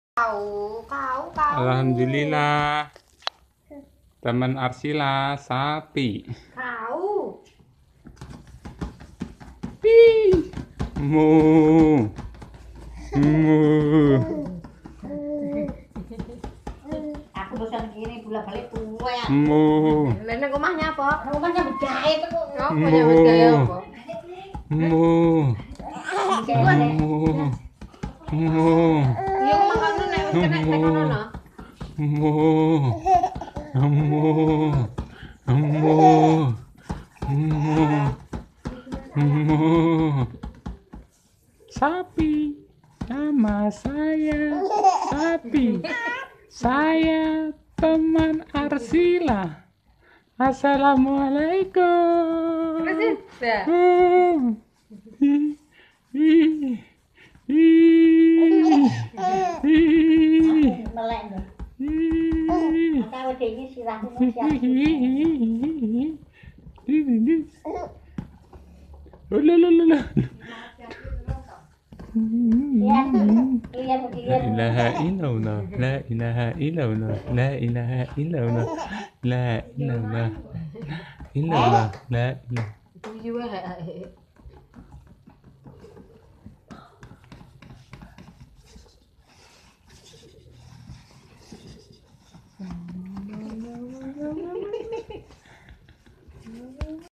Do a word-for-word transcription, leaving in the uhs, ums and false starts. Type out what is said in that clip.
Kau, kau, kau. Alhamdulillah. Teman Arsila sapi. Kau. Pi. Mu. Mu. Aku bosan gini bolak balik tua ya. Mu. Lene rumahnya apa? Rumahnya berjaya itu kok. Apa Mu. yang berjaya apa? Mu. Mu. Mu. Yang makan lu nek kena tekan ono. Mu. Mu. Mu. Mu. Mu. Sapi. Nama saya Sapi. Saya teman Arsila. Assalamualaikum. Terus ya. Hmm. Ih, ih, ih, ih, Melek lho. ih, Kau iki sirahmu ih, siap. ih, ih, ih. Oh, la, la, la, la. Lihat, lihat, La lihat. ilaha illallah, la ilaha illallah, la ilaha illallah, la ilaha illallah, la ilaha. Itu juga